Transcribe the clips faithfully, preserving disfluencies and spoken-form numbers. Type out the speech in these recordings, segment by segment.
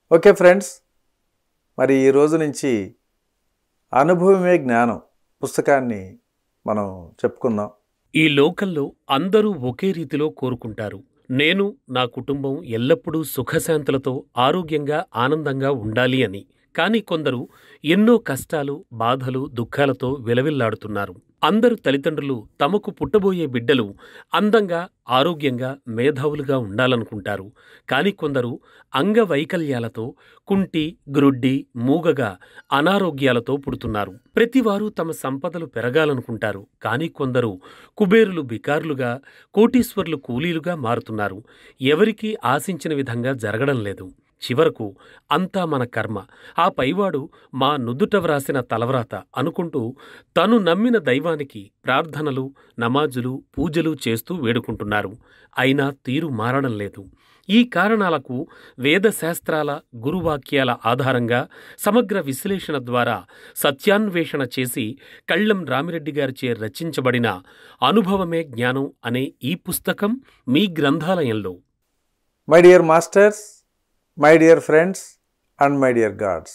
Okay friends, మరి ఈ రోజు నుంచి అనుభవమే జ్ఞానం పుస్తకాన్ని మనం చెప్పుకుందాం. ఈ లోకంలో అందరూ ఒకే రీతిలో కోరుకుంటారు. నేను నా కుటుంబం ఎల్లప్పుడూ సుఖశాంతులతో ఆరోగ్యంగా ఆనందంగా ఉండాలి అని. కానీ కొందరు ఎన్నో కష్టాలు బాధలు దుఃఖాలతో విలవిల్లాడుతున్నారు. అందరు తల్లిదండ్రులు తమకు పుట్టబోయే బిడ్డలు అందంగా ఆరోగ్యంగా మేధావులుగా ఉండాలనుకుంటారు. కానీ కొందరు అంగవైకల్యాలతో కుంటి గ్రుడ్డి మూగగా అనారోగ్యాలతో పుడుతున్నారు. ప్రతివారు తమ సంపదలు పెరగాలనుకుంటారు. కానీ కొందరు కుబేరులు బికారులుగా కోటీశ్వర్లు కూలీలుగా మారుతున్నారు. ఎవరికీ ఆశించిన విధంగా జరగడం లేదు. చివరకు అంతా మన కర్మ, ఆ పైవాడు మా నుదుట వ్రాసిన తలవ్రాత అనుకుంటూ తను నమ్మిన దైవానికి ప్రార్థనలు నమాజులు పూజలు చేస్తూ వేడుకుంటున్నారు. అయినా తీరు మారడం లేదు. ఈ కారణాలకు వేదశాస్త్రాల గురువాక్యాల ఆధారంగా సమగ్ర విశ్లేషణ ద్వారా సత్యాన్వేషణ చేసి కళ్ళెం రామిరెడ్డి గారిచే రచించబడిన అనుభవమే జ్ఞానం అనే ఈ పుస్తకం మీ గ్రంథాలయంలో. My dear masters, my dear friends and my dear gods,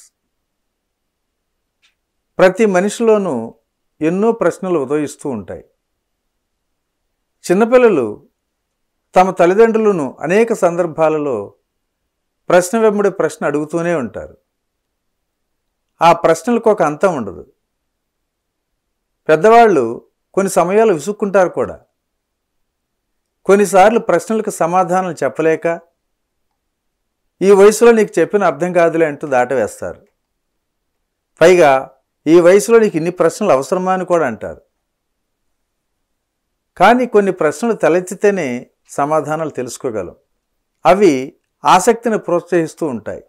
ప్రతి మనిషిలోనూ ఎన్నో ప్రశ్నలు ఉదయిస్తూ ఉంటాయి. చిన్నపిల్లలు తమ తల్లిదండ్రులను అనేక సందర్భాలలో ప్రశ్న వెంబడి ప్రశ్న అడుగుతూనే ఉంటారు. ఆ ప్రశ్నలకు ఒక అంతం ఉండదు. పెద్దవాళ్ళు కొన్ని సమయాలు విసుక్కుంటారు కూడా. కొన్నిసార్లు ప్రశ్నలకు సమాధానం చెప్పలేక ఈ వయసులో నీకు చెప్పిన అర్థం కాదులే అంటూ దాటవేస్తారు. పైగా ఈ వయసులో నీకు ఇన్ని ప్రశ్నలు అవసరమా అని కూడా అంటారు. కానీ కొన్ని ప్రశ్నలు తలెత్తితేనే సమాధానాలు తెలుసుకోగలం. అవి ఆసక్తిని ప్రోత్సహిస్తూ ఉంటాయి.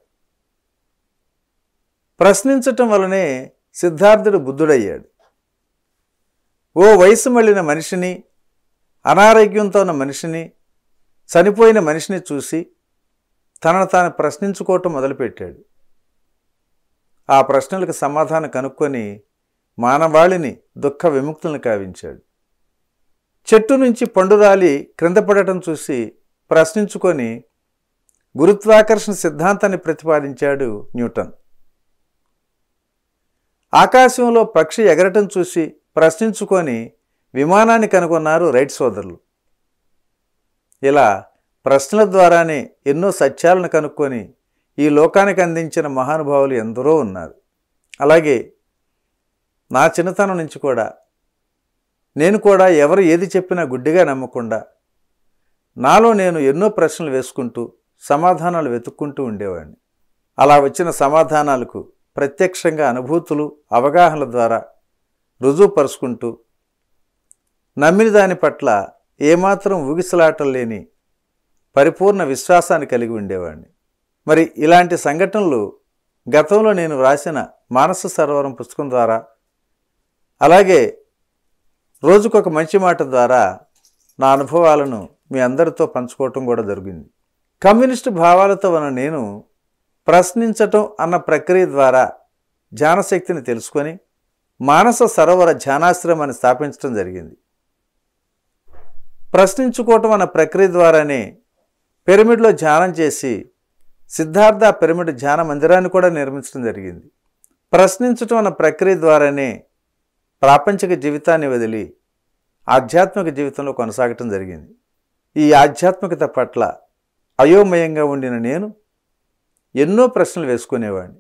ప్రశ్నించటం వలనే సిద్ధార్థుడు బుద్ధుడయ్యాడు. ఓ వయసు మళ్ళిన మనిషిని, అనారోగ్యంతో ఉన్న మనిషిని, చనిపోయిన మనిషిని చూసి తనను తాను ప్రశ్నించుకోవటం మొదలుపెట్టాడు. ఆ ప్రశ్నలకు సమాధానం కనుక్కొని మానవాళిని దుఃఖ విముక్తులను కావించాడు. చెట్టు నుంచి పండు రాలి క్రింద పడటం చూసి ప్రశ్నించుకొని గురుత్వాకర్షణ సిద్ధాంతాన్ని ప్రతిపాదించాడు న్యూటన్. ఆకాశంలో పక్షి ఎగరటం చూసి ప్రశ్నించుకొని విమానాన్ని కనుగొన్నారు రైట్ సోదరులు. ఇలా ప్రశ్నల ద్వారానే ఎన్నో సత్యాలను కనుక్కొని ఈ లోకానికి అందించిన మహానుభావులు ఎందరో ఉన్నారు. అలాగే నా చిన్నతనం నుంచి కూడా నేను కూడా ఎవరు ఏది చెప్పినా గుడ్డిగా నమ్మకుండా నాలో నేను ఎన్నో ప్రశ్నలు వేసుకుంటూ సమాధానాలు వెతుక్కుంటూ ఉండేవాడిని. అలా వచ్చిన సమాధానాలకు ప్రత్యక్షంగా అనుభూతులు అవగాహనల ద్వారా రుజువుపరుచుకుంటూ నమ్మిన దాని పట్ల ఏమాత్రం ఊగిసలాటం లేని పరిపూర్ణ విశ్వాసాన్ని కలిగి ఉండేవాడిని. మరి ఇలాంటి సంఘటనలు గతంలో నేను రాసిన మానస సరోవరం పుస్తకం ద్వారా, అలాగే రోజుకొక మంచి మాట ద్వారా నా అనుభవాలను మీ అందరితో పంచుకోవటం కూడా జరిగింది. కమ్యూనిస్టు భావాలతో ఉన్న నేను ప్రశ్నించటం అన్న ప్రక్రియ ద్వారా ధ్యానశక్తిని తెలుసుకొని మానస సరోవర ధ్యానాశ్రమాన్ని స్థాపించడం జరిగింది. ప్రశ్నించుకోవటం అన్న ప్రక్రియ ద్వారానే పిరమిడ్లో ధ్యానం చేసి సిద్ధార్థ పిరమిడ్ ధ్యాన మందిరాన్ని కూడా నిర్మించడం జరిగింది. ప్రశ్నించటం అన్న ప్రక్రియ ద్వారానే ప్రాపంచిక జీవితాన్ని వదిలి ఆధ్యాత్మిక జీవితంలో కొనసాగటం జరిగింది. ఈ ఆధ్యాత్మికత పట్ల అయోమయంగా ఉండిన నేను ఎన్నో ప్రశ్నలు వేసుకునేవాడిని.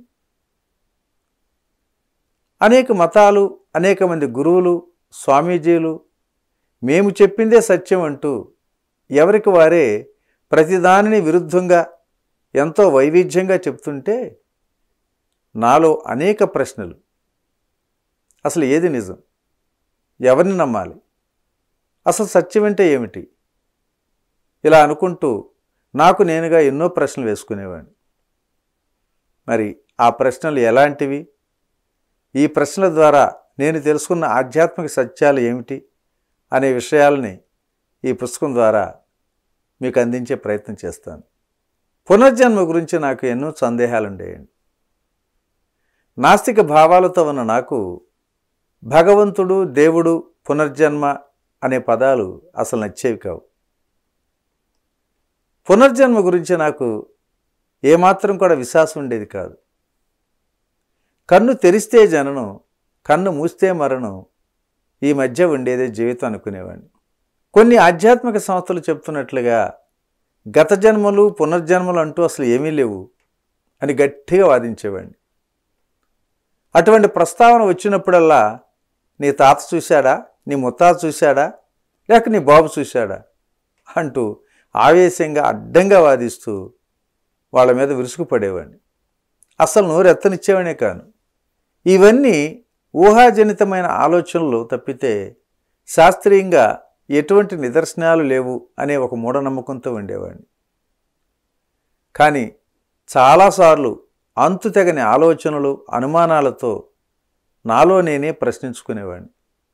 అనేక మతాలు, అనేక మంది గురువులు, స్వామీజీలు మేము చెప్పిందే సత్యం అంటూ ఎవరికి వారే ప్రతిదానిని విరుద్ధంగా ఎంతో వైవిధ్యంగా చెప్తుంటే నాలో అనేక ప్రశ్నలు. అసలు ఏది నిజం? ఎవరిని నమ్మాలి? అసలు సత్యం అంటే ఏమిటి? ఇలా అనుకుంటూ నాకు నేనుగా ఎన్నో ప్రశ్నలు వేసుకునేవాడిని. మరి ఆ ప్రశ్నలు ఎలాంటివి? ఈ ప్రశ్నల ద్వారా నేను తెలుసుకున్న ఆధ్యాత్మిక సత్యాలు ఏమిటి అనే విషయాలని ఈ పుస్తకం ద్వారా మీకు అందించే ప్రయత్నం చేస్తాను. పునర్జన్మ గురించి నాకు ఎన్నో సందేహాలు ఉండేయండి. నాస్తిక భావాలతో ఉన్న నాకు భగవంతుడు, దేవుడు, పునర్జన్మ అనే పదాలు అసలు నచ్చేవి కావు. పునర్జన్మ గురించి నాకు ఏమాత్రం కూడా విశ్వాసం ఉండేది కాదు. కన్ను తెరిస్తే జననం, కన్ను మూస్తే మరణం, ఈ మధ్య ఉండేదే జీవితం అనుకునేవాడిని. కొన్ని ఆధ్యాత్మిక సంస్థలు చెప్తున్నట్లుగా గత జన్మలు పునర్జన్మలు అంటూ అసలు ఏమీ లేవు అని గట్టిగా వాదించేవాడిని. అటువంటి ప్రస్తావన వచ్చినప్పుడల్లా నీ తాత చూశాడా, నీ ముత్తాత చూశాడా, లేక నీ బాబు చూశాడా అంటూ ఆవేశంగా అడ్డంగా వాదిస్తూ వాళ్ళ మీద విరుసుకుపడేవాడిని. అసలు నోరెత్తనిచ్చేవాడే కాను. ఇవన్నీ ఊహాజనితమైన ఆలోచనలు తప్పితే శాస్త్రీయంగా ఎటువంటి నిదర్శనాలు లేవు అనే ఒక మూఢనమ్మకంతో ఉండేవాడిని. కానీ చాలాసార్లు అంతుతెగని ఆలోచనలు, అనుమానాలతో నాలో నేనే ప్రశ్నించుకునేవాడిని.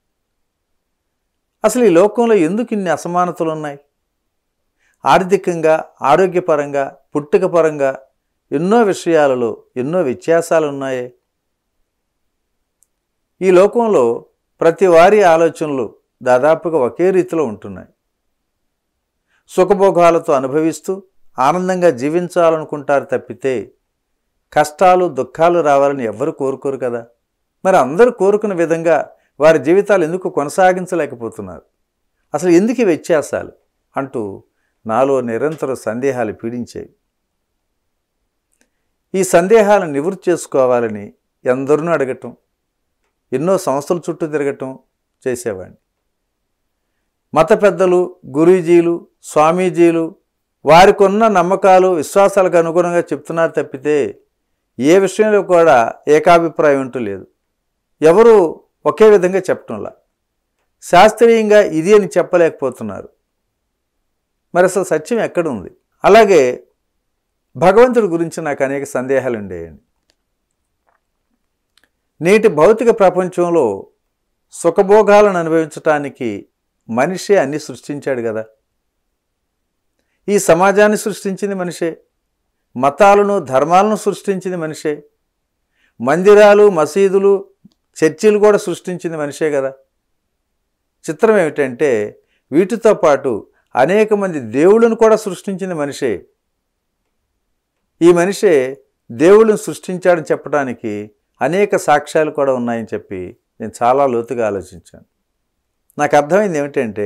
అసలు ఈ లోకంలో ఎందుకు ఇన్ని అసమానతలు ఉన్నాయి? ఆర్థికంగా, ఆరోగ్యపరంగా, పుట్టుకపరంగా ఎన్నో విషయాలలో ఎన్నో వ్యత్యాసాలు ఉన్నాయే. ఈ లోకంలో ప్రతి వారి ఆలోచనలు దాదాపుగా ఒకే రీతిలో ఉంటున్నాయి. సుఖభోగాలతో అనుభవిస్తూ ఆనందంగా జీవించాలనుకుంటారు తప్పితే కష్టాలు, దుఃఖాలు రావాలని ఎవ్వరు కోరుకోరు కదా. మరి అందరూ కోరుకున్న విధంగా వారి జీవితాలు ఎందుకు కొనసాగించలేకపోతున్నారు? అసలు ఎందుకు ఈ వ్యత్యాసాలు అంటూ నాలో నిరంతర సందేహాలు పీడించేవి. ఈ సందేహాలను నివృత్తి చేసుకోవాలని ఎందరినూ అడగటం, ఎన్నో సంస్థల చుట్టూ తిరగటం చేసేవాడిని. మత పెద్దలు, గురూజీలు, స్వామీజీలు వారికున్న నమ్మకాలు, విశ్వాసాలకు అనుగుణంగా చెప్తున్నారు తప్పితే ఏ విషయంలో కూడా ఏకాభిప్రాయం అంటూ లేదు. ఎవరు ఒకే విధంగా చెప్పటంలా, శాస్త్రీయంగా ఇది అని చెప్పలేకపోతున్నారు. మరి అసలు సత్యం ఎక్కడుంది? అలాగే భగవంతుడి గురించి నాకు అనేక సందేహాలు ఉండేయండి. నేటి భౌతిక ప్రపంచంలో సుఖభోగాలను అనుభవించటానికి మనిషే అన్ని సృష్టించాడు కదా. ఈ సమాజాన్ని సృష్టించింది మనిషే, మతాలను, ధర్మాలను సృష్టించింది మనిషే, మందిరాలు, మసీదులు, చర్చిలు కూడా సృష్టించింది మనిషే కదా. చిత్రం ఏమిటంటే వీటితో పాటు అనేక మంది దేవుళ్ళను కూడా సృష్టించింది మనిషే. ఈ మనిషే దేవుళ్ళను సృష్టించాడని చెప్పడానికి అనేక సాక్ష్యాలు కూడా ఉన్నాయని చెప్పి నేను చాలా లోతుగా ఆలోచించాను. నాకు అర్థమైంది ఏమిటంటే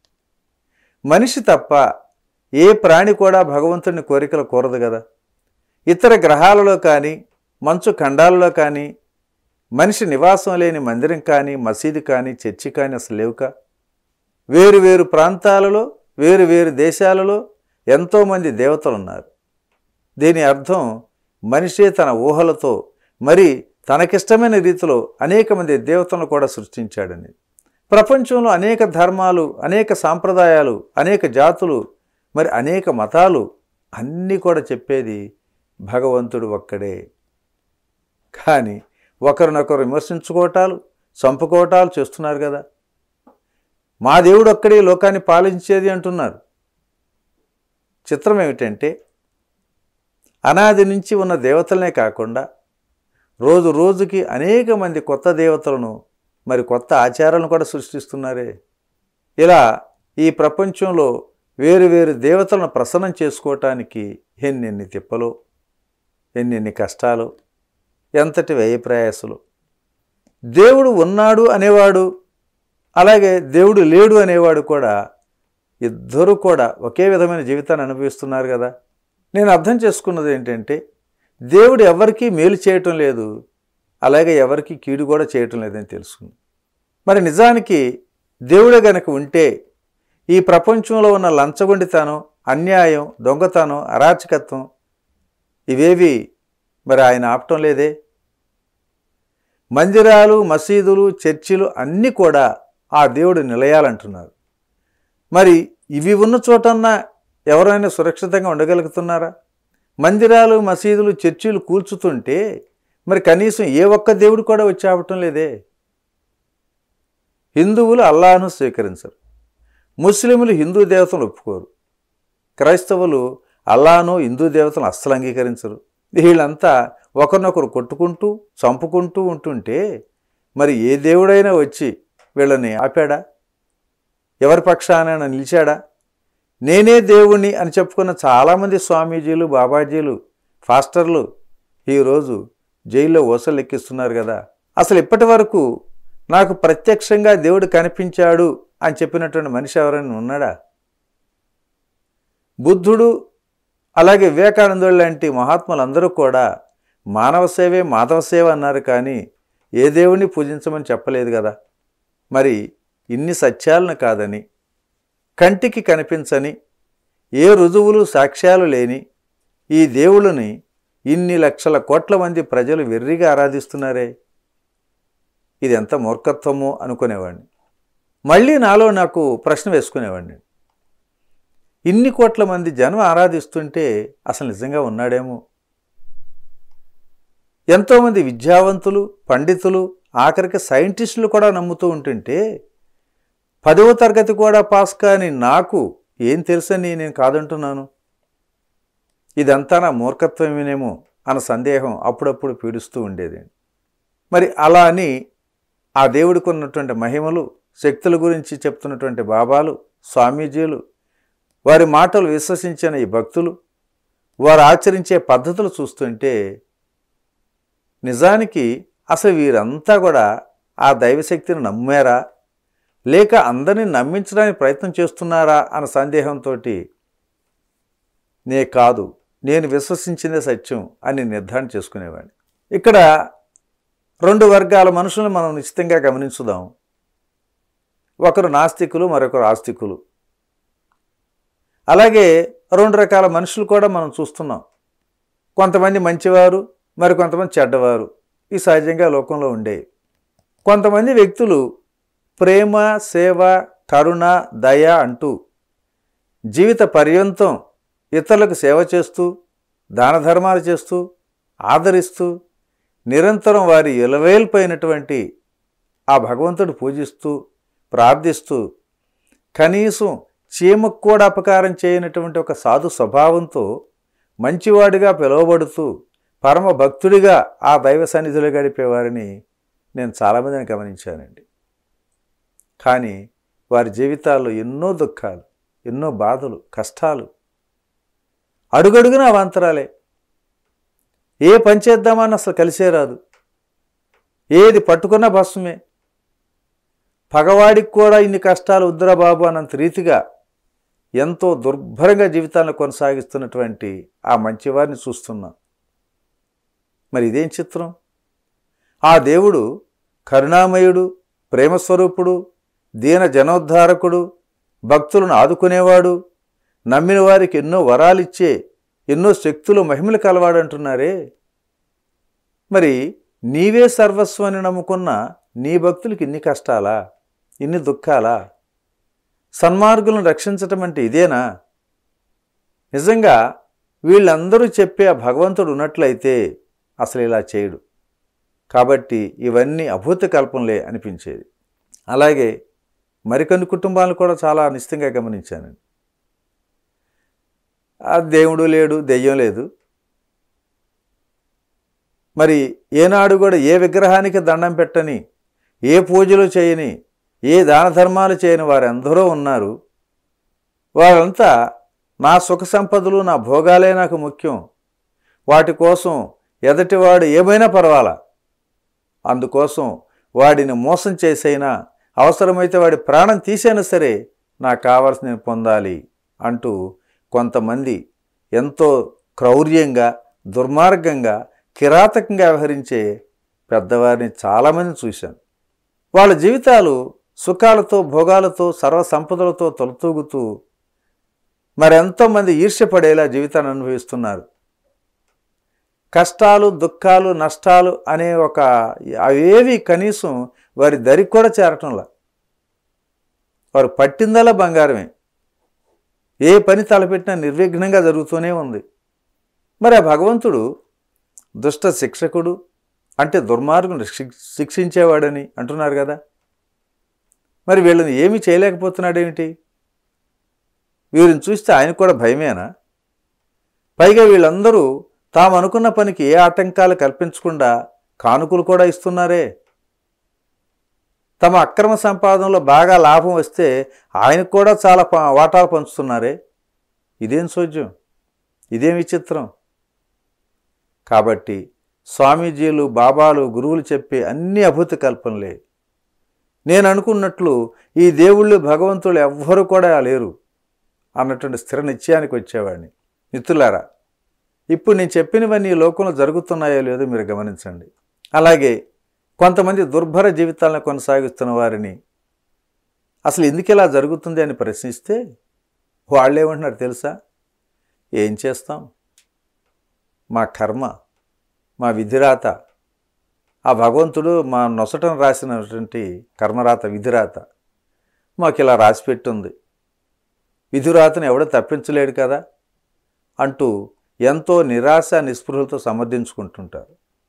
మనిషి తప్ప ఏ ప్రాణి కూడా భగవంతుని కోరికలు కోరదు కదా. ఇతర గ్రహాలలో కానీ, మంచు ఖండాలలో కానీ మనిషి నివాసం లేని మందిరం కానీ, మసీదు కానీ, చర్చి కానీ అసలు లేవుకా. వేరు వేరు ప్రాంతాలలో, వేరు వేరు దేశాలలో ఎంతోమంది దేవతలు ఉన్నారు. దీని అర్థం మనిషే తన ఊహలతో మరి తనకిష్టమైన రీతిలో అనేక మంది దేవతలను కూడా సృష్టించాడని. ప్రపంచంలో అనేక ధర్మాలు, అనేక సాంప్రదాయాలు, అనేక జాతులు, మరి అనేక మతాలు అన్నీ కూడా చెప్పేది భగవంతుడు ఒక్కడే. కానీ ఒకరినొకరు విమర్శించుకోవటాలు, చంపుకోవటాలు చేస్తున్నారు కదా. మా దేవుడు ఒక్కడే లోకాన్ని పాలించేది అంటున్నారు. చిత్రం ఏమిటంటే అనాది నుంచి ఉన్న దేవతలనే కాకుండా రోజు రోజుకి అనేక మంది కొత్త దేవతలను, మరి కొత్త ఆచారాలను కూడా సృష్టిస్తున్నారే. ఇలా ఈ ప్రపంచంలో వేరు వేరు దేవతలను ప్రసన్నం చేసుకోవటానికి ఎన్నెన్ని తిప్పలు, ఎన్నెన్ని కష్టాలు, ఎంతటి వ్యయప్రయాసలు. దేవుడు ఉన్నాడు అనేవాడు, అలాగే దేవుడు లేడు అనేవాడు కూడా ఇద్దరూ కూడా ఒకే విధమైన జీవితాన్ని అనుభవిస్తున్నారు కదా. నేను అర్థం చేసుకున్నది ఏంటంటే దేవుడు ఎవరికీ మేలు చేయటం లేదు, అలాగే ఎవరికి కీడు కూడా చేయటం లేదని తెలుసుకుంది. మరి నిజానికి దేవుడే గనక ఉంటే ఈ ప్రపంచంలో ఉన్న లంచగొండితనం, అన్యాయం, దొంగతనం, అరాచకత్వం ఇవేవి మరి ఆయన ఆపటం లేదే. మందిరాలు, మసీదులు, చర్చిలు అన్నీ కూడా ఆ దేవుడు నిలయాలంటున్నారు. మరి ఇవి ఉన్న చోటన్నా ఎవరైనా సురక్షితంగా ఉండగలుగుతున్నారా? మందిరాలు, మసీదులు, చర్చిలు కూల్చుతుంటే మరి కనీసం ఏ ఒక్క దేవుడు కూడా వచ్చి ఆపటం లేదే. హిందువులు అల్లాహ్ను స్వీకరించరు, ముస్లింలు హిందూ దేవతలను ఒప్పుకోరు, క్రైస్తవులు అల్లాహ్ను, హిందూ దేవతలను అస్సలు అంగీకరించరు. వీళ్ళంతా ఒకరినొకరు కొట్టుకుంటూ చంపుకుంటూ ఉంటుంటే మరి ఏ దేవుడైనా వచ్చి వీళ్ళని ఆపాడా? ఎవరి పక్షానైనా నిలిచాడా? నేనే దేవుణ్ణి అని చెప్పుకున్న చాలామంది స్వామీజీలు, బాబాజీలు ఫాస్టర్లు ఈరోజు జైల్లో ఊసలు ఎక్కిస్తున్నారు కదా. అసలు ఇప్పటి వరకు నాకు ప్రత్యక్షంగా దేవుడు కనిపించాడు అని చెప్పినటువంటి మనిషి ఎవరైనా ఉన్నాడా? బుద్ధుడు అలాగే వివేకానందుడు లాంటి మహాత్ములందరూ కూడా మానవ సేవే మాధవ సేవ అన్నారు, కానీ ఏ దేవుణ్ణి పూజించమని చెప్పలేదు కదా. మరి ఇన్ని సత్యాలను కాదని, కంటికి కనిపించని, ఏ రుజువులు సాక్ష్యాలు లేని ఈ దేవుళ్ళని ఇన్ని లక్షల కోట్ల మంది ప్రజలు వెర్రిగా ఆరాధిస్తున్నారే, ఇది ఎంత మూర్ఖత్వమో అనుకునేవాడిని. మళ్ళీ నాలో నాకు ప్రశ్న వేసుకునేవాడిని, ఇన్ని కోట్ల మంది జనం ఆరాధిస్తుంటే అసలు నిజంగా ఉన్నాడేమో? ఎంతోమంది విద్యావంతులు, పండితులు, ఆఖరికి సైంటిస్టులు కూడా నమ్ముతూ ఉంటుంటే పదవ తరగతి కూడా పాస్ కాని నాకు ఏం తెలుసని నేను కాదంటున్నాను. ఇదంతా నా మూర్ఖత్వమేనేమో అన్న సందేహం అప్పుడప్పుడు పీడిస్తూ ఉండేది. మరి అలా అని ఆ దేవుడికి ఉన్నటువంటి మహిమలు, శక్తుల గురించి చెప్తున్నటువంటి బాబాలు, స్వామీజీలు, వారి మాటలు విశ్వసించిన ఈ భక్తులు, వారు ఆచరించే పద్ధతులు చూస్తుంటే నిజానికి అసలు వీరంతా కూడా ఆ దైవశక్తిని నమ్మారా, లేక అందరినీ నమ్మించడానికి ప్రయత్నం చేస్తున్నారా అన్న సందేహంతో నే కాదు, నేను విశ్వసించిందే సత్యం అని నిర్ధారణ చేసుకునేవాడిని. ఇక్కడ రెండు వర్గాల మనుషులను మనం నిశ్చితంగా గమనించుదాం. ఒకరు నాస్తికులు, మరొకరు ఆస్తికులు. అలాగే రెండు రకాల మనుషులు కూడా మనం చూస్తున్నాం. కొంతమంది మంచివారు, మరి కొంతమంది చెడ్డవారు. ఈ సహజంగా లోకంలో ఉండే కొంతమంది వ్యక్తులు ప్రేమ, సేవ, కరుణ, దయ అంటూ జీవిత పర్యంతం ఇతరులకు సేవ చేస్తూ, దాన ధర్మాలు చేస్తూ, ఆదరిస్తూ, నిరంతరం వారి ఇలవేల్పోయినటువంటి ఆ భగవంతుడు పూజిస్తూ, ప్రార్థిస్తూ, కనీసం చీమకు కూడా అపకారం చేయనటువంటి ఒక సాధు స్వభావంతో మంచివాడిగా పిలువబడుతూ పరమ భక్తుడిగా ఆ దైవ సన్నిధిలో గడిపేవారిని నేను చాలామందిని గమనించానండి. కానీ వారి జీవితాల్లో ఎన్నో దుఃఖాలు, ఎన్నో బాధలు, కష్టాలు, అడుగడుగున అవాంతరాలే. ఏ పని చేద్దామని అసలు కలిసే రాదు, ఏది పట్టుకున్న భస్మే. పగవాడికి కూడా ఇన్ని కష్టాలు వద్దురా బాబు అన్నంత రీతిగా ఎంతో దుర్భరంగా జీవితాలను కొనసాగిస్తున్నటువంటి ఆ మంచివారిని చూస్తున్నాం. మరి ఇదేం చిత్రం? ఆ దేవుడు కరుణామయుడు, ప్రేమస్వరూపుడు, దీన జనోద్ధారకుడు, భక్తులను ఆదుకునేవాడు, నమ్మిన వారికి ఎన్నో వరాలిచ్చే, ఎన్నో శక్తులు, మహిమలు కలవాడంటున్నారే. మరి నీవే సర్వస్వాన్ని నమ్ముకున్న నీ భక్తులకి ఇన్ని కష్టాలా, ఇన్ని దుఃఖాలా? సన్మార్గులను రక్షించటం అంటే ఇదేనా? నిజంగా వీళ్ళందరూ చెప్పే ఆ భగవంతుడు ఉన్నట్లయితే అసలు ఇలా చేయడు. కాబట్టి ఇవన్నీ అభూత కల్పనలే అనిపించేది. అలాగే మరికొన్ని కుటుంబాలను కూడా చాలా నిశ్చితంగా గమనించానండి. ఆ దేవుడు లేడు, దెయ్యం లేదు. మరి ఏనాడు కూడా ఏ విగ్రహానికి దండం పెట్టని, ఏ పూజలు చేయని, ఏ దాన ధర్మాలు చేయని వారందరూ ఉన్నారు. వారంతా నా సుఖ సంపదలు, నా భోగాలే నాకు ముఖ్యం, వాటి కోసం ఎదటివాడు ఏమైనా పర్వాలా, అందుకోసం వాడిని మోసం చేసైనా, అవసరమైతే వాడి ప్రాణం తీసైనా సరే నాకు కావాల్సిన నేను పొందాలి అంటూ కొంతమంది ఎంతో క్రౌర్యంగా, దుర్మార్గంగా, కిరాతకంగా వ్యవహరించే పెద్దవారిని చాలామంది చూశాను. వాళ్ళ జీవితాలు సుఖాలతో, భోగాలతో, సర్వ సంపదలతో తొలతూగుతూ మరెంతోమంది ఈర్ష్యపడేలా జీవితాన్ని అనుభవిస్తున్నారు. కష్టాలు, దుఃఖాలు, నష్టాలు అనే ఒక అవేవి కనీసం వారి దరికి కూడా చేరటంలా. వారు పట్టిందలా బంగారమే. ఏ పని తలపెట్టినా నిర్విఘ్నంగా జరుగుతూనే ఉంది. మరి ఆ భగవంతుడు దుష్ట శిక్షకుడు అంటే దుర్మార్గుని శిక్షించేవాడని అంటున్నారు కదా. మరి వీళ్ళని ఏమీ చేయలేకపోతున్నాడేమిటి? వీరిని చూస్తే ఆయనకు కూడా భయమేనా? పైగా వీళ్ళందరూ తాము అనుకున్న పనికి ఏ ఆటంకాలు కల్పించకుండా కానుకలు కూడా ఇస్తున్నారే. తమ అక్రమ సంపాదనలో బాగా లాభం వస్తే ఆయనకు కూడా చాలా వాటాలు పంచుతున్నారే. ఇదేం సోజ్యం, ఇదేం విచిత్రం. కాబట్టి స్వామీజీలు, బాబాలు, గురువులు చెప్పే అన్ని అభూత కల్పనలే. నేను అనుకున్నట్లు ఈ దేవుళ్ళు, భగవంతులు ఎవ్వరూ కూడా లేరు అన్నటువంటి స్థిర నిశ్చయానికి వచ్చేవాడిని. మిత్రులారా, ఇప్పుడు నేను చెప్పినవన్నీ ఈ లోకంలో జరుగుతున్నాయో లేదో మీరు గమనించండి. అలాగే కొంతమంది దుర్భర జీవితాలను కొనసాగిస్తున్న వారిని అసలు ఎందుకు ఇలా జరుగుతుంది అని ప్రశ్నిస్తే వాళ్ళు ఏమంటున్నారు తెలుసా? ఏం చేస్తాం, మా కర్మ, మా విధిరాత, ఆ భగవంతుడు మా నొసటను రాసినటువంటి కర్మరాత, విధిరాత మాకు ఇలా రాసిపెట్టుంది, విధిరాతను ఎవడో తప్పించలేడు కదా అంటూ ఎంతో నిరాశ నిస్పృహలతో సమర్థించుకుంటుంటారు.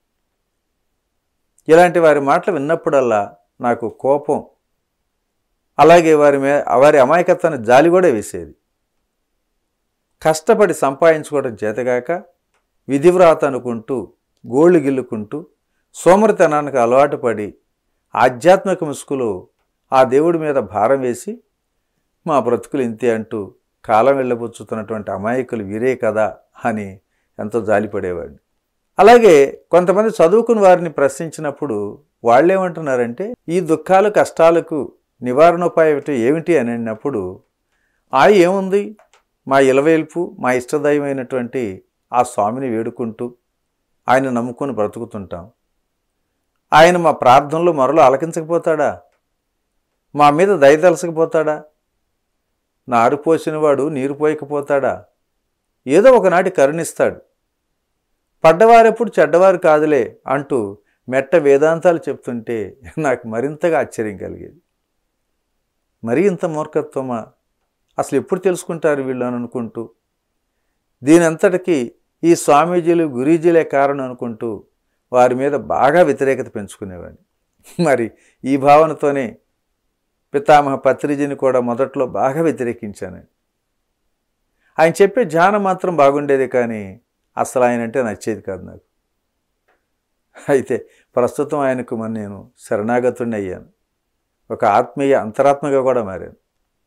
ఇలాంటి వారి మాటలు విన్నప్పుడల్లా నాకు కోపం, అలాగే వారి మే వారి అమాయకత్వాన్ని జాలి కూడా వేసేది. కష్టపడి సంపాదించుకోవడం చేతగాక విధివ్రాత అనుకుంటూ గోళ్ళు గిల్లుకుంటూ సోమరితనానికి అలవాటు పడి ఆధ్యాత్మిక ముసుగులో ఆ దేవుడి మీద భారం వేసి మా బ్రతుకులు ఇంతే అంటూ కాలం వెళ్ళబుచ్చుతున్నటువంటి అమాయకులు వీరే కదా అని ఎంతో జాలిపడేవాడిని. అలాగే కొంతమంది చదువుకుని వారిని ప్రశ్నించినప్పుడు వాళ్ళేమంటున్నారంటే ఈ దుఃఖాలు కష్టాలకు నివారణోపాయం ఏమిటి అని అన్నప్పుడు ఆ ఏముంది, మా ఇలవేల్పు, మా ఇష్టదైవమైనటువంటి ఆ స్వామిని వేడుకుంటూ ఆయన నమ్ముకొని బ్రతుకుతుంటాం. ఆయన మా ప్రార్థనలు మరలో ఆలకించకపోతాడా? మా మీద దయదలసకపోతాడా? నారు పోసినవాడు నీరు పోయకపోతాడా? ఏదో ఒకనాటి కరుణిస్తాడు. పడ్డవారెప్పుడు చెడ్డవారు కాదులే అంటూ మెట్ట వేదాంతాలు చెప్తుంటే నాకు మరింతగా ఆశ్చర్యం కలిగేది. మరీ ఇంత మూర్ఖత్వమా? అసలు ఎప్పుడు తెలుసుకుంటారు వీళ్ళు అని అనుకుంటూ దీనంతటికీ ఈ స్వామీజీలు, గురీజీలే కారణం అనుకుంటూ వారి మీద బాగా వ్యతిరేకత పెంచుకునేవాడిని. మరి ఈ భావనతోనే పితామహ పత్రిజీని కూడా మొదట్లో బాగా వ్యతిరేకించాను. ఆయన చెప్పే ధ్యానం మాత్రం బాగుండేది, కానీ అసలు ఆయన అంటే నచ్చేది కాదు నాకు. అయితే ప్రస్తుతం ఆయనకు మన నేను శరణాగతుడిని అయ్యాను. ఒక ఆత్మీయ అంతరాత్మగా కూడా మారాను.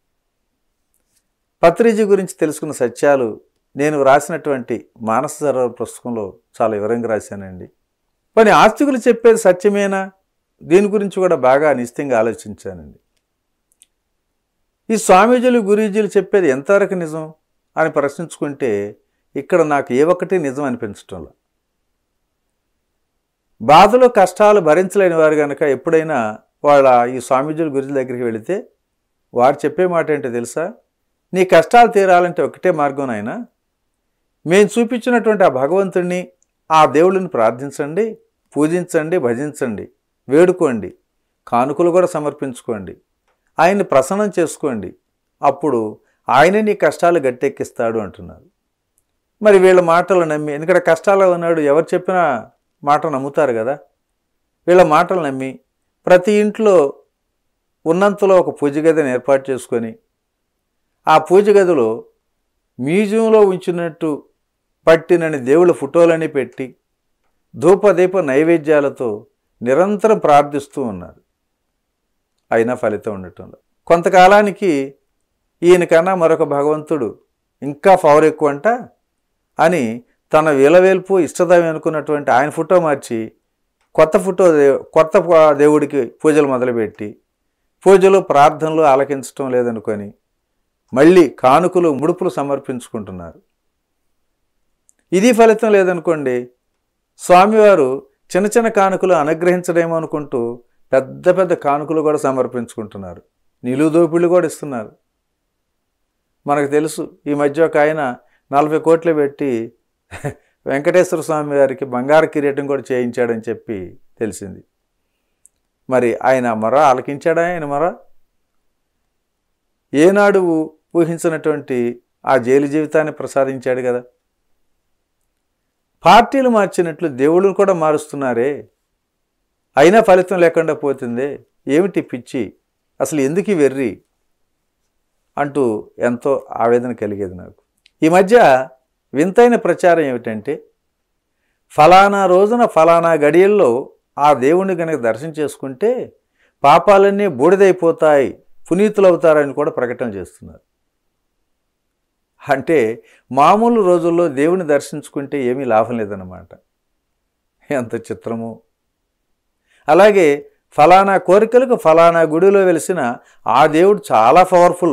పత్రిజీ గురించి తెలుసుకున్న సత్యాలు నేను రాసినటువంటి మానస సరోవర్ పుస్తకంలో చాలా వివరంగా రాశానండి. కానీ ఆస్తికులు చెప్పేది సత్యమేనా? దీని గురించి కూడా బాగా నిశ్చితంగా ఆలోచించానండి. ఈ స్వామీజీలు, గురూజీలు చెప్పేది ఎంతవరకు నిజం అని ప్రశ్నించుకుంటే ఇక్కడ నాకు ఏ ఒక్కటి నిజం అనిపించటంలో. బాధలు కష్టాలు భరించలేని వారు కనుక ఎప్పుడైనా వాళ్ళ ఈ స్వామీజీలు, గురుజీల దగ్గరికి వెళితే వారు చెప్పే మాట ఏంటో తెలుసా? నీ కష్టాలు తీరాలంటే ఒకటే మార్గం అయినా మేము చూపించినటువంటి ఆ భగవంతుడిని, ఆ దేవుడిని ప్రార్థించండి, పూజించండి, భజించండి, వేడుకోండి, కానుకలు కూడా సమర్పించుకోండి, ఆయన్ని ప్రసన్నం చేసుకోండి, అప్పుడు ఆయనే నీ కష్టాలు గట్టెక్కిస్తాడు అంటున్నారు. మరి వీళ్ళ మాటలు నమ్మి, ఎందుకంటే కష్టాల్లో ఉన్నాడు ఎవరు చెప్పినా మాట నమ్ముతారు కదా, వీళ్ళ మాటలు నమ్మి ప్రతి ఇంట్లో ఉన్నంతలో ఒక పూజ గదిని ఏర్పాటు చేసుకొని ఆ పూజ గదిలో మ్యూజియంలో ఉంచినట్టు పట్టినని దేవుళ్ళ ఫోటోలని పెట్టి ధూపదీప నైవేద్యాలతో నిరంతరం ప్రార్థిస్తూ ఉన్నారు. అయినా ఫలితం ఉండటంలో కొంతకాలానికి ఈయనకన్నా మరొక భగవంతుడు ఇంకా పవర్ ఎక్కువ అంట అని తన విలవేల్పు ఇష్టదైవం అనుకున్నటువంటి ఆయన ఫోటో మార్చి కొత్త ఫోటో కొత్త దేవుడికి పూజలు మొదలుపెట్టి పూజలు ప్రార్థనలు ఆలకించడం లేదనుకొని మళ్ళీ కానుకలు ముడుపులు సమర్పించుకుంటున్నారు. ఇది ఫలితం లేదనుకోండి, స్వామివారు చిన్న చిన్న కానుకలు అనుగ్రహించడేమో అనుకుంటూ పెద్ద పెద్ద కానుకలు కూడా సమర్పించుకుంటున్నారు. నిలువు దోపిళ్ళు కూడా ఇస్తున్నారు. మనకు తెలుసు, ఈ మధ్య ఒక ఆయన నలభై కోట్లు పెట్టి వెంకటేశ్వర స్వామి వారికి బంగారు కిరీటం కూడా చేయించాడని చెప్పి తెలిసింది. మరి ఆయన మర ఆలకించాడా? ఆయన మర ఏనాడు ఊహించినటువంటి ఆ జైలు జీవితాన్ని ప్రసాదించాడు కదా. పార్టీలు మార్చినట్లు దేవుళ్ళను కూడా మారుస్తున్నారే, అయినా ఫలితం లేకుండా పోతుందే, ఏమిటి పిచ్చి, అసలు ఎందుకు వెర్రి అంటూ ఎంతో ఆవేదన కలిగేది నాకు. ఈ మధ్య వింతైన ప్రచారం ఏమిటంటే, ఫలానా రోజున ఫలానా గడియల్లో ఆ దేవుణ్ణి కనుక దర్శనం చేసుకుంటే పాపాలన్నీ బూడిదైపోతాయి, పునీతులవుతారని కూడా ప్రకటన చేస్తున్నారు. అంటే మామూలు రోజుల్లో దేవుని దర్శించుకుంటే ఏమీ లాభం లేదన్నమాట. ఎంత చిత్రము. అలాగే ఫలానా కోరికలకు ఫలానా గుడిలో వెలిసిన ఆ దేవుడు చాలా పవర్ఫుల్,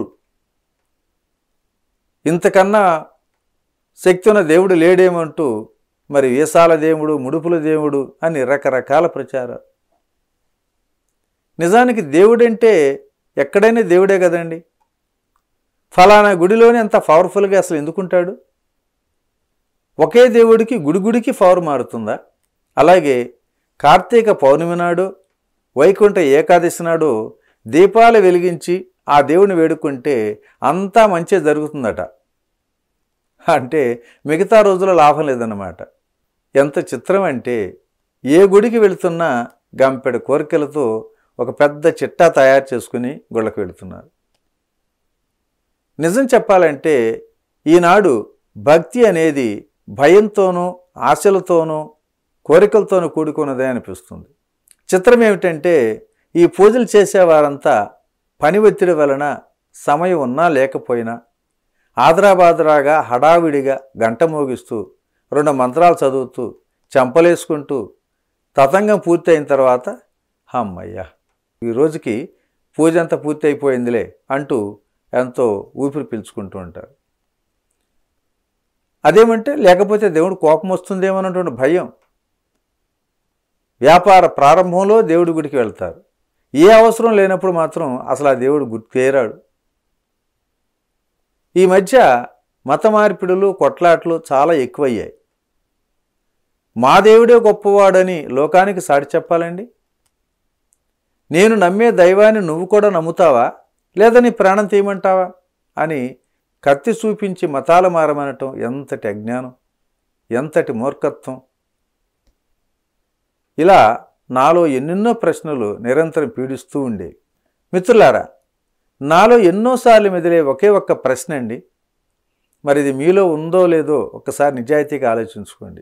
ఇంతకన్నా శక్తి ఉన్న దేవుడు లేడేమంటూ మరి వేసాల దేవుడు, ముడుపుల దేవుడు అని రకరకాల ప్రచారం. నిజానికి దేవుడంటే ఎక్కడైనా దేవుడే కదండి. ఫలానా గుడిలోనే అంత పవర్ఫుల్గా అసలు ఎందుకుంటాడు? ఒకే దేవుడికి గుడి గుడికి పవర్ మారుతుందా? అలాగే కార్తీక పౌర్ణమి నాడు, వైకుంఠ ఏకాదశి నాడు దీపాలు వెలిగించి ఆ దేవుని వేడుకుంటే అంతా మంచి జరుగుతుందట. అంటే మిగతా రోజుల లాభం లేదన్నమాట. ఎంత చిత్రం అంటే ఏ గుడికి వెళుతున్నా గంపెడు కోరికలతో ఒక పెద్ద చిట్టా తయారు చేసుకుని గుళ్ళకు వెళుతున్నారు. నిజం చెప్పాలంటే ఈనాడు భక్తి అనేది భయంతోనూ ఆశలతోనూ కోరికలతోనూ కూడుకున్నదే అనిపిస్తుంది. చిత్రం ఏమిటంటే ఈ పూజలు చేసేవారంతా పని ఒత్తిడి వలన సమయం ఉన్నా లేకపోయినా ఆదరాబాదరాగా హడావిడిగా గంట మోగిస్తూ రెండు మంత్రాలు చదువుతూ చెంపలేసుకుంటూ తతంగం పూర్తి అయిన తర్వాత అమ్మయ్యా ఈ రోజుకి పూజ అంతా పూర్తి అయిపోయిందిలే అంటూ ఎంతో ఊపిరి పీల్చుకుంటూ ఉంటారు. అదేమంటే లేకపోతే దేవుడు కోపం వస్తుందేమన్నటువంటి భయం. వ్యాపార ప్రారంభంలో దేవుడి గుడికి వెళ్తారు, ఏ అవసరం లేనప్పుడు మాత్రం అసలు ఆ దేవుడు గుర్తు తీరాడు. ఈ మధ్య మత మార్పిడులు కొట్లాట్లు చాలా ఎక్కువయ్యాయి. మా దేవుడే గొప్పవాడని లోకానికి సాటి చెప్పాలండి. నేను నమ్మే దైవాన్ని నువ్వు కూడా నమ్ముతావా, లేదా నీ ప్రాణం తీయమంటావా అని కత్తి చూపించి మతాల మారమనటం ఎంతటి అజ్ఞానం, ఎంతటి మూర్ఖత్వం. ఇలా నాలో ఎన్నెన్నో ప్రశ్నలు నిరంతరం పీడిస్తూ ఉండేవి. మిత్రులారా, నాలో ఎన్నోసార్లు మెదిలే ఒకే ఒక్క ప్రశ్న అండి. మరి ఇది మీలో ఉందో లేదో ఒక్కసారి నిజాయితీగా ఆలోచించుకోండి.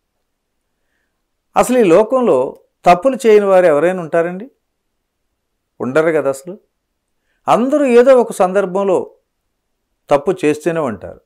అసలు ఈ లోకంలో తప్పులు చేయని వారు ఎవరైనా ఉంటారండి? ఉండరు కదా. అసలు అందరూ ఏదో ఒక సందర్భంలో తప్పు చేస్తూనే ఉంటారు.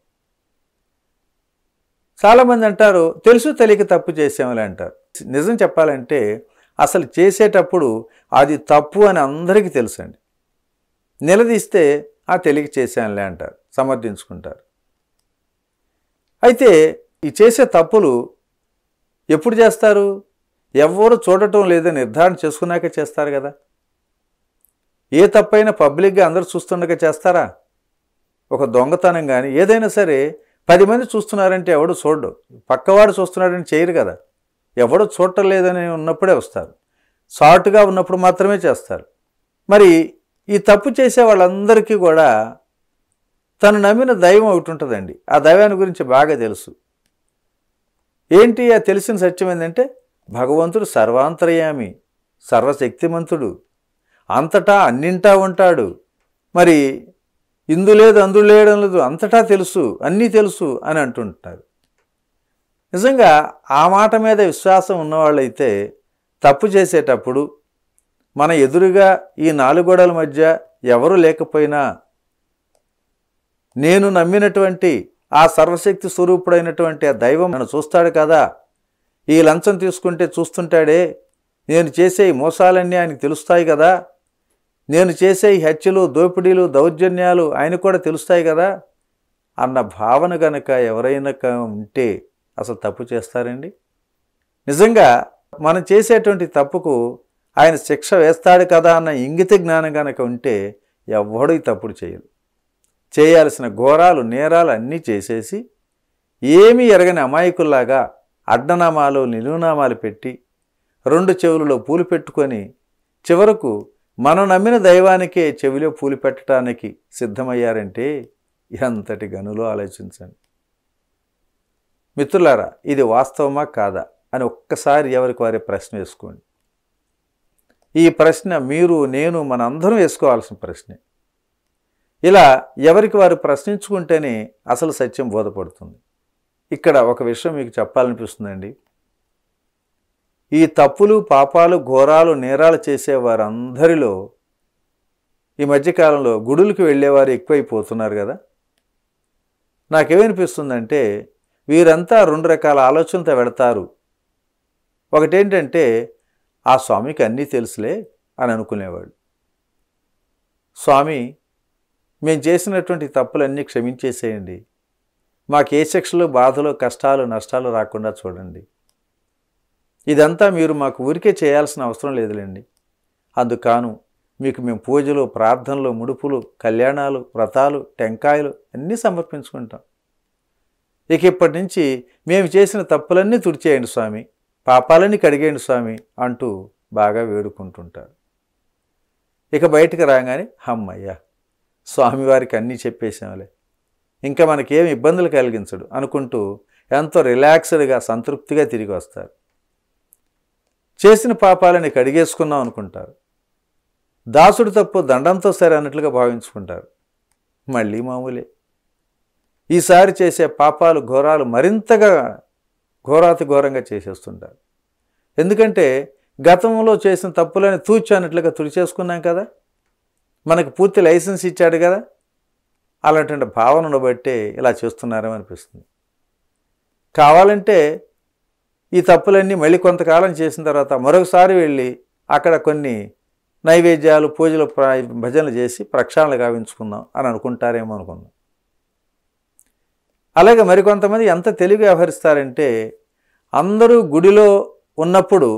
చాలామంది అంటారు తెలుసు తెలియక తప్పు చేసామలే అంటారు. నిజం చెప్పాలంటే అసలు చేసేటప్పుడు అది తప్పు అని అందరికీ తెలుసండి. నిలదీస్తే ఆ తెలియక చేశానులే అంటారు, సమర్థించుకుంటారు. అయితే ఈ చేసే తప్పులు ఎప్పుడు చేస్తారు? ఎవరు చూడటం లేదని నిర్ధారణ చేసుకున్నాక చేస్తారు కదా. ఏ తప్పైనా పబ్లిక్గా అందరూ చూస్తుండగా చేస్తారా? ఒక దొంగతనం కానీ ఏదైనా సరే పది మంది చూస్తున్నారంటే ఎవడు చూడడు, పక్కవాడు చూస్తున్నాడని చేయరు కదా. ఎవడు చూడటం లేదని ఉన్నప్పుడే వస్తారు, షార్ట్గా ఉన్నప్పుడు మాత్రమే చేస్తారు. మరి ఈ తప్పు చేసే వాళ్ళందరికీ కూడా తను నమ్మిన దైవం ఒకటి ఉంటుందండి. ఆ దైవాన్ని గురించి బాగా తెలుసు. ఏంటి ఆ తెలిసిన సత్యం ఏంటంటే భగవంతుడు సర్వాంతర్యామి, సర్వశక్తిమంతుడు, అంతటా అన్నింటా ఉంటాడు. మరి ఇందు లేదు అందు లేయడం లేదు, అంతటా తెలుసు, అన్నీ తెలుసు అని అంటుంటారు. నిజంగా ఆ మాట మీద విశ్వాసం ఉన్నవాళ్ళైతే తప్పు చేసేటప్పుడు మన ఎదురుగా ఈ నాలుగు గోడల మధ్య ఎవరు లేకపోయినా నేను నమ్మినటువంటి ఆ సర్వశక్తి స్వరూపుడైనటువంటి ఆ దైవం నన్ను చూస్తాడు కదా, ఈ లంచం తీసుకుంటే చూస్తుంటాడే, నేను చేసే ఈ మోసాలన్నీ ఆయనకు తెలుస్తాయి కదా, నేను చేసే ఈ హత్యలు దోపిడీలు దౌర్జన్యాలు ఆయన కూడా తెలుస్తాయి కదా అన్న భావన గనక ఎవరైనా ఉంటే అసలు తప్పు చేస్తారండి? నిజంగా మనం చేసేటువంటి తప్పుకు ఆయన శిక్ష వేస్తాడు కదా అన్న ఇంగిత జ్ఞానం కనుక ఉంటే ఎవ్వడూ ఈ తప్పుడు చేయరు. చేయాల్సిన ఘోరాలు నేరాలు అన్నీ చేసేసి ఏమీ ఎరగని అమాయకుల్లాగా అడ్డనామాలు నిలువునామాలు పెట్టి రెండు చెవులలో పూలు పెట్టుకొని చివరకు మనం నమ్మిన దైవానికే చెవిలో పూలు పెట్టడానికి సిద్ధమయ్యారంటే ఎంతటి గనులో ఆలోచించండి. మిత్రులారా, ఇది వాస్తవమా కాదా అని ఒక్కసారి ఎవరికి వారే ప్రశ్న వేసుకోండి. ఈ ప్రశ్న మీరు నేను మనందరం వేసుకోవాల్సిన ప్రశ్నే. ఇలా ఎవరికి వారు ప్రశ్నించుకుంటేనే అసలు సత్యం బోధపడుతుంది. ఇక్కడ ఒక విషయం మీకు చెప్పాలనిపిస్తుందండి. ఈ తప్పులు పాపాలు ఘోరాలు నేరాలు చేసేవారందరిలో ఈ మధ్యకాలంలో గుడులకు వెళ్ళేవారు ఎక్కువైపోతున్నారు కదా. నాకేమనిపిస్తుందంటే వీరంతా రెండు రకాల ఆలోచనతో వెడతారు. ఒకటేంటంటే ఆ స్వామికి అన్నీ తెలుసులే అని అనుకునేవాడు. స్వామి, మేము చేసినటువంటి తప్పులన్నీ క్షమించేసేయండి, మాకు ఏ శిక్షలు, బాధలు, కష్టాలు, నష్టాలు రాకుండా చూడండి. ఇదంతా మీరు మాకు ఊరికే చేయాల్సిన అవసరం లేదులేండి. అందుకాను మీకు మేము పూజలు, ప్రార్థనలు, ముడుపులు, కళ్యాణాలు, వ్రతాలు, టెంకాయలు అన్నీ సమర్పించుకుంటాం. ఇక ఇప్పటి నుంచి మేము చేసిన తప్పులన్నీ తుడిచేయండి స్వామి, పాపాలన్నీ కడిగేయండి స్వామి అంటూ బాగా వేడుకుంటుంటారు. ఇక బయటికి రాగానే అమ్మయ్యా, స్వామివారికి అన్నీ చెప్పేసాంలే, ఇంకా మనకేమి ఇబ్బందులు కలిగించడు అనుకుంటూ ఎంతో రిలాక్స్డ్గా, సంతృప్తిగా తిరిగి వస్తారు. చేసిన పాపాలని కడిగేసుకున్నాం అనుకుంటారు. దాసుడు తప్పు దండంతో సరే అన్నట్లుగా భావించుకుంటారు. మళ్ళీ మామూలే. ఈసారి చేసే పాపాలు, ఘోరాలు మరింతగా ఘోరాతి ఘోరంగా చేసేస్తుంటారు. ఎందుకంటే గతంలో చేసిన తప్పులని తూచు అన్నట్లుగా తుడిచేసుకున్నాం కదా, మనకు పూర్తి లైసెన్స్ ఇచ్చాడు కదా, అలాంటి భావనను బట్టే ఇలా చేస్తున్నారేమో అనిపిస్తుంది. కావాలంటే ఈ తప్పులన్నీ మళ్ళీ కొంతకాలం చేసిన తర్వాత మరొకసారి వెళ్ళి అక్కడ కొన్ని నైవేద్యాలు, పూజలు, భజనలు చేసి ప్రక్షాళన గావించుకుందాం అని అనుకుంటారేమో అనుకుందాం. అలాగే మరికొంతమంది ఎంత తెలివి వ్యవహరిస్తారంటే, అందరూ గుడిలో ఉన్నప్పుడు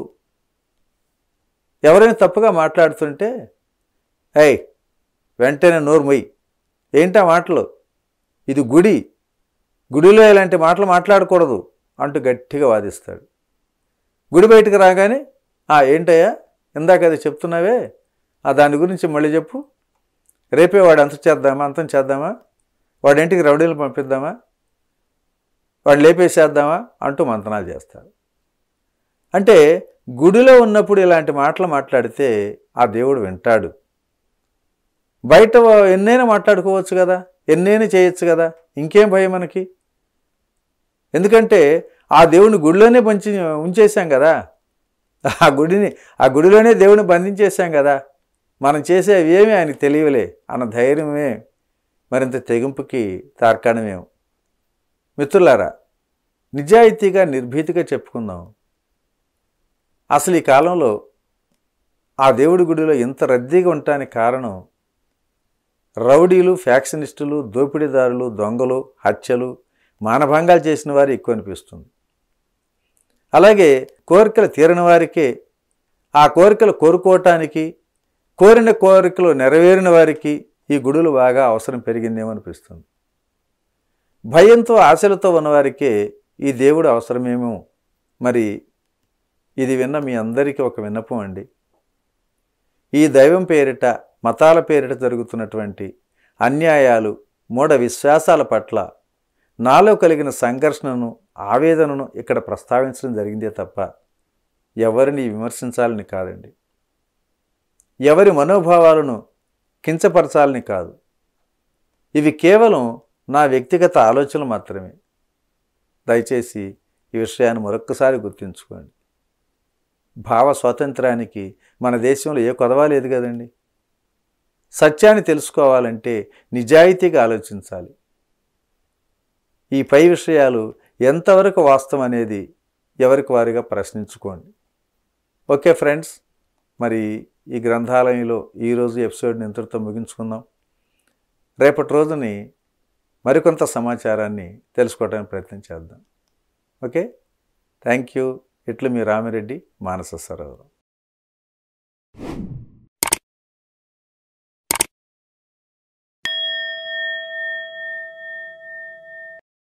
ఎవరైనా తప్పుగా మాట్లాడుతుంటే, ఏయ్ వెంటనే నోరు మొయ్యి, ఏంటా మాటలు, ఇది గుడి, గుడిలో ఇలాంటి మాటలు మాట్లాడకూడదు అంటూ గట్టిగా వాదిస్తాడు. గుడి బయటకు రాగానే, ఏంటయ్యా ఇందాక అది చెప్తున్నావే, ఆ దాని గురించి మళ్ళీ చెప్పు, రేపే వాడు అంత చేద్దామా, అంతం చేద్దామా, వాడి ఇంటికి రౌడీలు పంపిద్దామా, వాడు లేపేసేద్దామా అంటూ మంతనాలు చేస్తారు. అంటే గుడిలో ఉన్నప్పుడు ఇలాంటి మాటలు మాట్లాడితే ఆ దేవుడు వింటాడు. బయట ఎన్నైనా మాట్లాడుకోవచ్చు కదా, ఎన్నైనా చేయొచ్చు కదా, ఇంకేం భయం మనకి. ఎందుకంటే ఆ దేవుడిని గుడిలోనే పంచి ఉంచేసాం కదా, ఆ గుడిని ఆ గుడిలోనే దేవుడిని బంధించేసాం కదా, మనం చేసేవి ఏమీ ఆయనకి తెలియలే అన్న ధైర్యమే మరింత తెగింపుకి తార్కాణమేమో. మిత్రులారా, నిజాయితీగా, నిర్భీతిగా చెప్పుకుందాం. అసలు ఈ కాలంలో ఆ దేవుడి గుడిలో ఇంత రద్దీగా ఉండటానికి కారణం రౌడీలు, ఫ్యాక్షనిస్టులు, దోపిడీదారులు, దొంగలు, హత్యలు, మానభంగాలు చేసిన వారు ఎక్కువ అనిపిస్తుంది. అలాగే కోరికలు తీరని వారికే, ఆ కోరికలు కోరుకోవటానికి, కోరిన కోరికలు నెరవేరిన వారికి ఈ గుడులు బాగా అవసరం పెరిగిందేమో అనిపిస్తుంది. భయంతో, ఆశలతో ఉన్నవారికే ఈ దేవుడు అవసరమేమో. మరి ఇది విన్న మీ అందరికీ ఒక విన్నపం అండి. ఈ దైవం పేరిట, మతాల పేరిట జరుగుతున్నటువంటి అన్యాయాలు, మూఢ విశ్వాసాల పట్ల నాలో కలిగిన సంఘర్షణను, ఆవేదనను ఇక్కడ ప్రస్తావించడం జరిగిందే తప్ప ఎవరిని విమర్శించాలని కాదండి, ఎవరి మనోభావాలను కించపరచాలని కాదు. ఇవి కేవలం నా వ్యక్తిగత ఆలోచనలు మాత్రమే. దయచేసి ఈ విషయాన్ని మరొక్కసారి గుర్తుంచుకోండి. భావ స్వాతంత్రానికి మన దేశంలో ఏ కొదవ లేదు కదండి. సత్యాన్ని తెలుసుకోవాలంటే నిజాయితీగా ఆలోచించాలి. ఈ పై విషయాలు ఎంతవరకు వాస్తవం అనేది ఎవరికి వారిగా ప్రశ్నించుకోండి. ఓకే ఫ్రెండ్స్, మరి ఈ గ్రంథాలయంలో ఈరోజు ఎపిసోడ్ని ఇంతటితో ముగించుకుందాం. రేపటి రోజుని మరికొంత సమాచారాన్ని తెలుసుకోవడానికి ప్రయత్నం చేద్దాం. Okay, thank you. ఇట్లు మీ రామిరెడ్డి, మానస సరోవరం.